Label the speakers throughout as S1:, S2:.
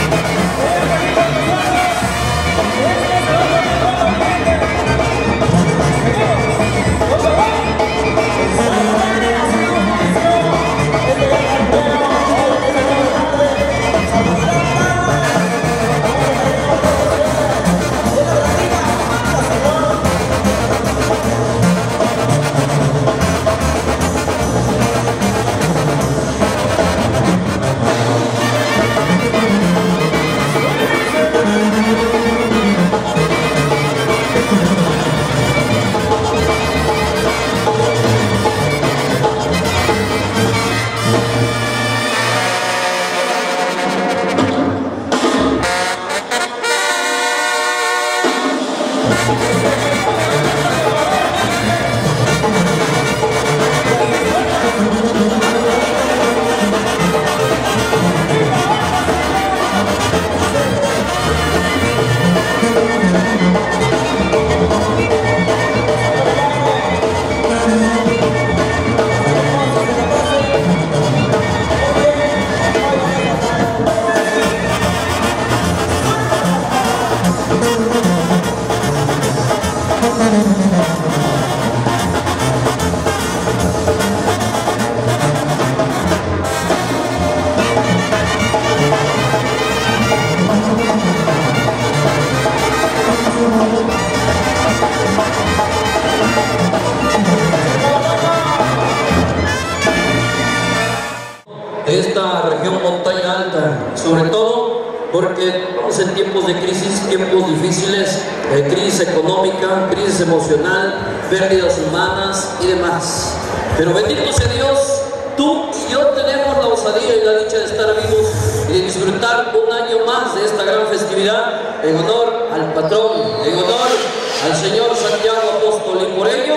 S1: Esta región montaña alta, sobre todo porque estamos en tiempos de crisis, tiempos difíciles, crisis económica, crisis emocional, pérdidas humanas y demás. Pero bendito sea Dios, tú y yo tenemos la osadía y la dicha de estar vivos y de disfrutar un año más de esta gran festividad en honor al patrón, en honor al Señor Santiago Apóstol. Y por ello,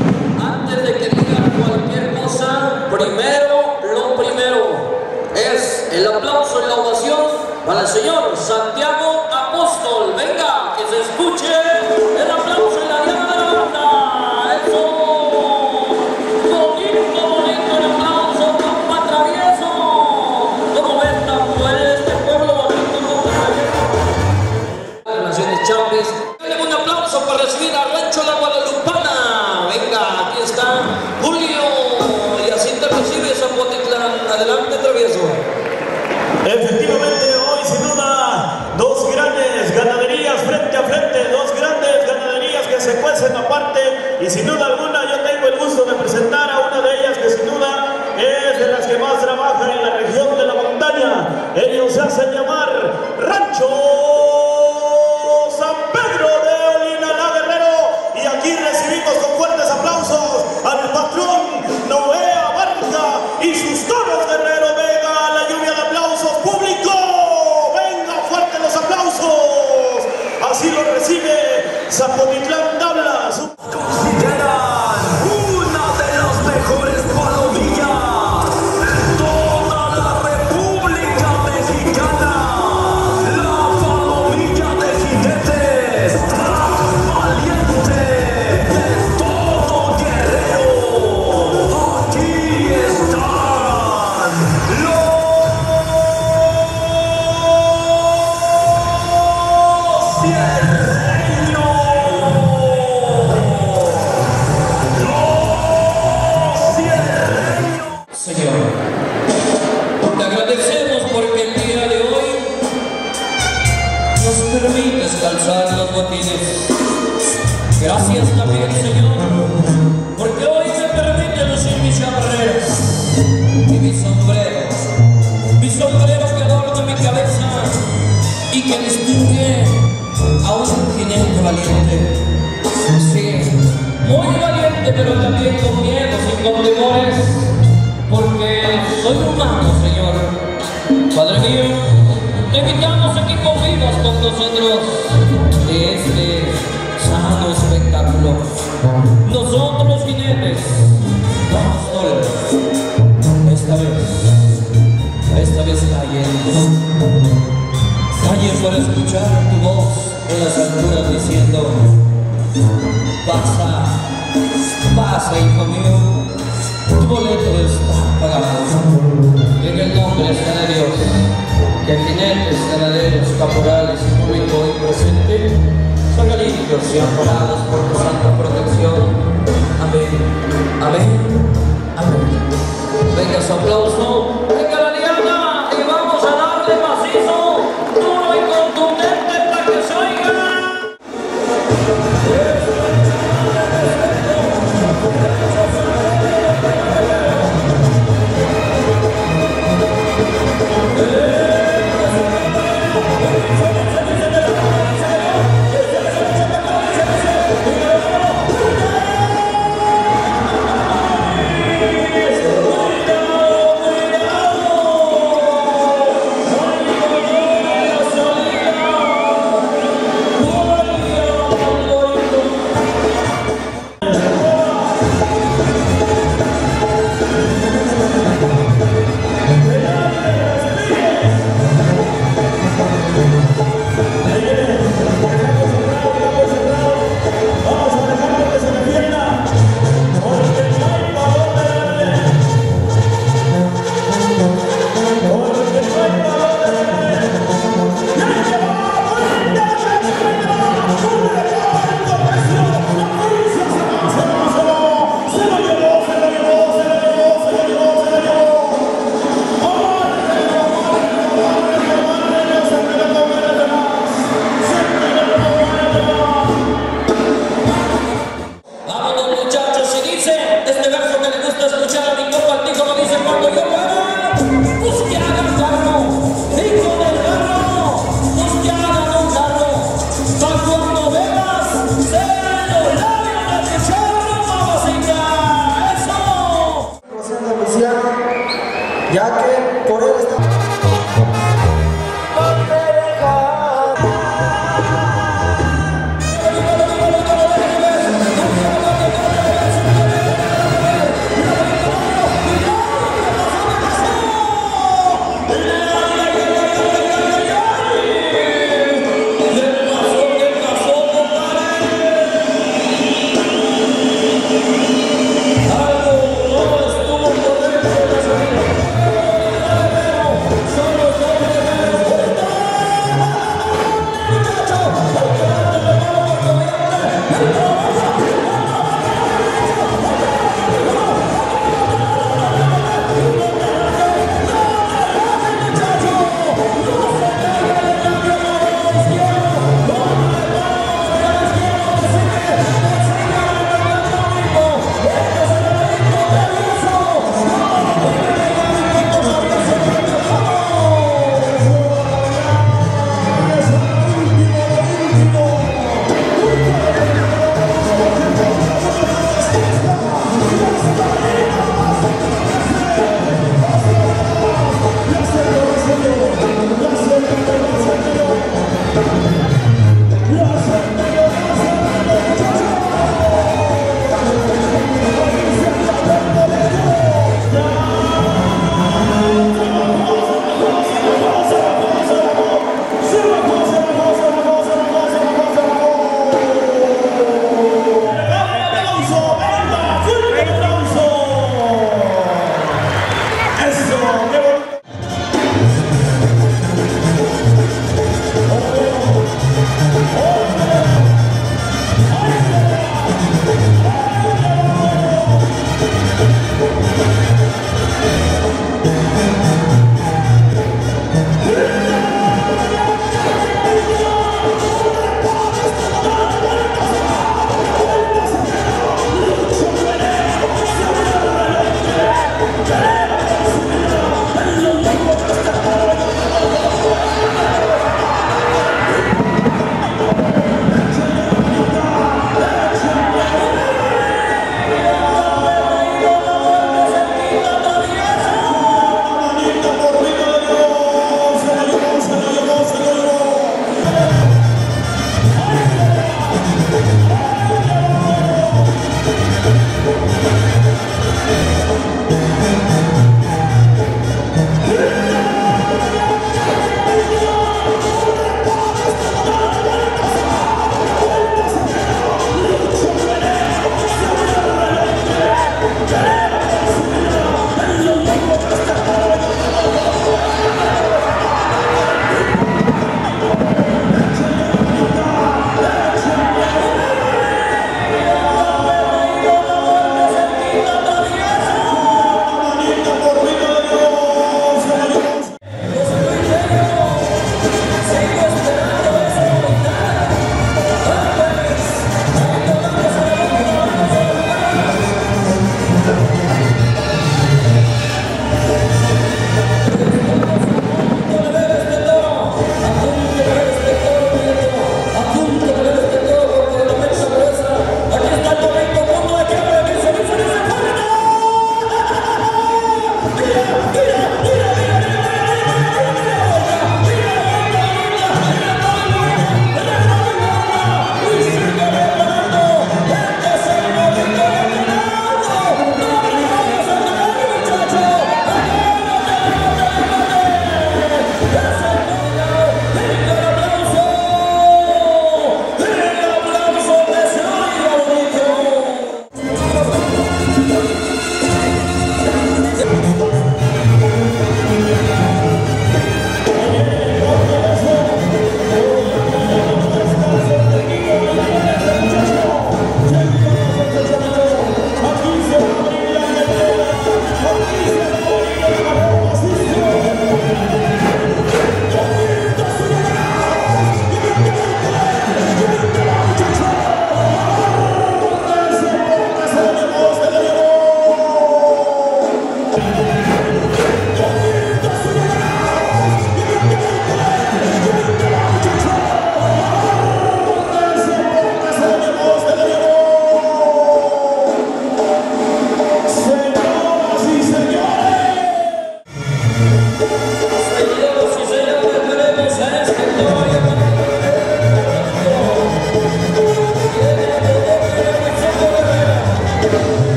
S1: antes de que diga cualquier cosa, primero lo primero es el aplauso y la ovación para el Señor Santiago Apóstol. Venga, que se escuche el aplauso y la llama de la banda. Eso, bonito el aplauso, compa travieso. ¿Cómo ves pues este pueblo bonito, compa travieso? Naciones Chambres. Un aplauso para recibir a Rancho La Guadalupana. Venga, aquí está Julio. Y así te recibe Zapotitlán. Adelante, travieso.
S2: Efectivamente, hoy sin duda, dos grandes ganaderías frente a frente, dos grandes ganaderías que se cuecen aparte, y sin duda alguna yo tengo el gusto de presentar a una de ellas que sin duda es de las que más trabaja en la región de la montaña. Ellos se hacen llamar Rancho San Pedro de Olinalá Guerrero, y aquí recibimos con fuertes aplausos al patrón Noé Abarca y sus toros Guerrero. Venga la lluvia de aplausos, público, venga fuerte los aplausos. Así lo recibe Zapotitlán Tablas. Consideran una de las mejores palomillas de toda la República Mexicana, la palomilla de jinetes más valiente de todo Guerrero. Aquí están los cierreños.
S1: Señor, te agradecemos porque el día de hoy nos permites calzar los botines. Gracias también, Señor, porque hoy me permite lucir mis chaparreras y mi sombrero que adorna mi cabeza y que distingue a un jinete valiente. Sí, muy valiente, pero también con miedos y con temores, porque soy humano, Señor. Padre mío, te invitamos a que convivas con nosotros de este sano espectáculo. Nosotros los jinetes, Apóstol, esta vez callen para escuchar tu voz en las alturas diciendo: pasa, hijo mío, tu boleto está pagado. En el nombre de Dios. que jinetes, ganaderos, caporales y público hoy presente salgan limpios y amparados por tu santa protección. Amén, amén, amén. Venga su aplauso, venga la diana y vamos a darle macizo, duro y contundente para que se oiga.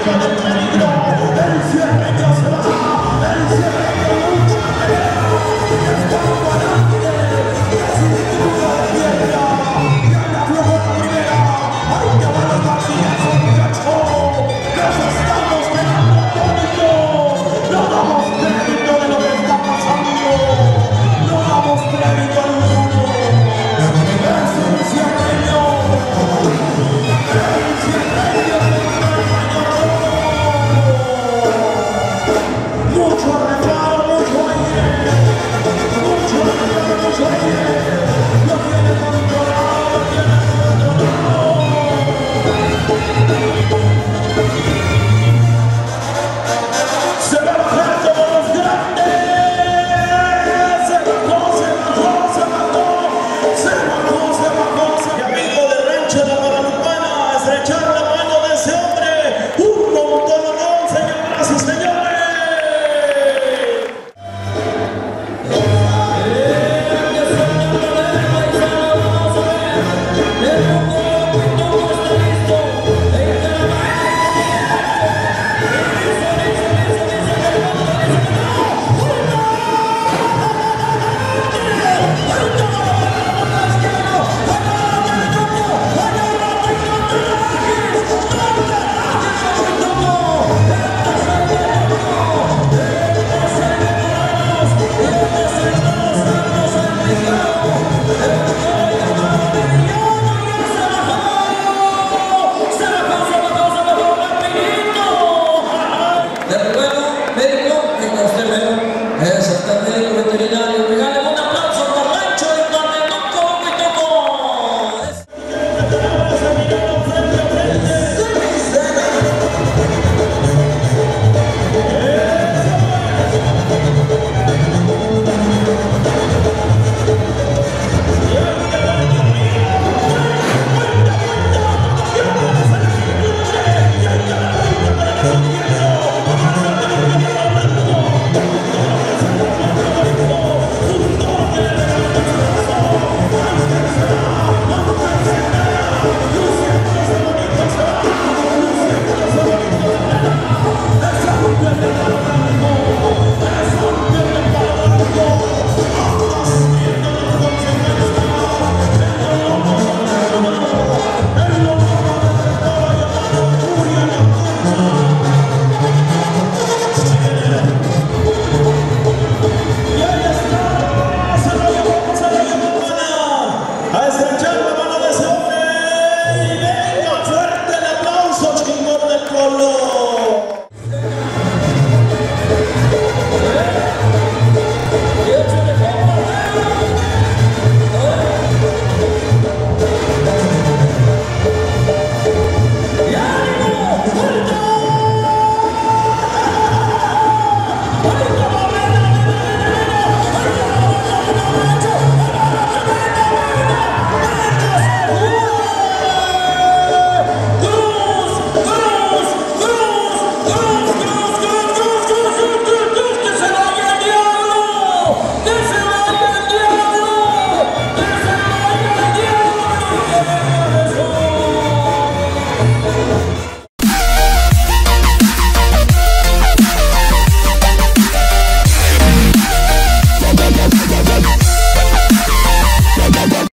S3: Gracias.